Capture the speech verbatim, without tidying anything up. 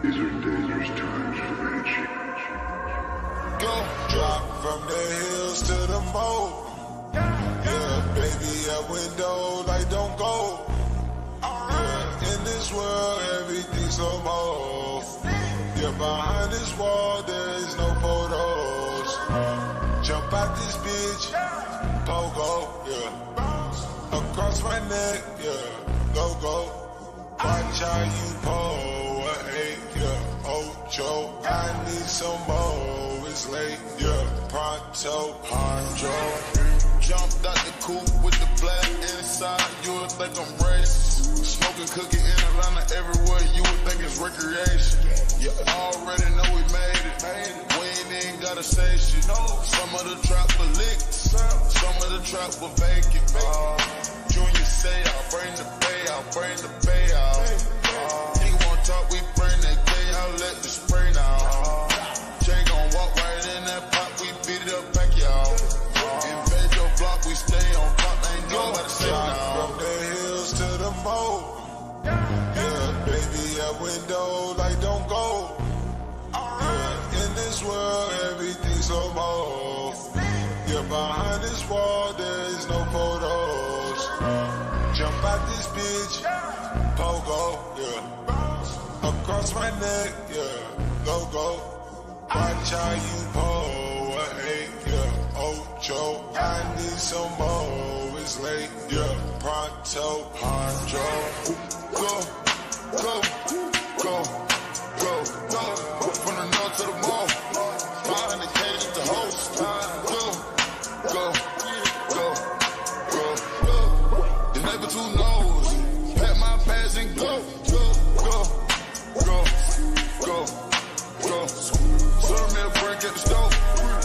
These are dangerous times for banshee. Go, drop from the hills to the moat. Yeah, baby, at window, like don't go. Yeah, in this world, everything's so more. Yeah, behind this wall, there is no photos. Jump out this bitch, pogo, yeah. Across my neck, yeah, go, go. Watch how you pull, a eight, yeah, ocho. I need some more, it's late, yeah. Pronto, Hondro. Jumped out the coupe with the black inside, you would think I'm racist. Smoking, cooking in Atlanta, everywhere you would think it's recreation. You already know we made it, we ain't even gotta say shit. Some of the trap were licked, some of the trap were vacant. Uh, Junior say I'll bring the pay, I'll bring the pay out. Uh, he won't talk, we bring that gay, I'll let the spray now. Uh, Jay gon' walk right in that pot, we beat it up back, y'all. Block, we stay on top, ain't nobody say now. From the hills to the moat. Yeah, baby, at window, like don't go. Yeah, in this world, everything's so more. Yeah, behind this wall, there is no photos. Jump out this bitch, pogo, yeah. Across my neck, yeah, go, go. Watch how you pull, a eight, yeah, ocho. I need some more, it's late, yeah. Pronto, Hondro. Go, go, go, go, go. From the north to the mall, behind the cage at the host. Go, go, go, go, go. The neighbor too knows, pat my pass and go, go, go, go, go, go. Serve me a break at the stove.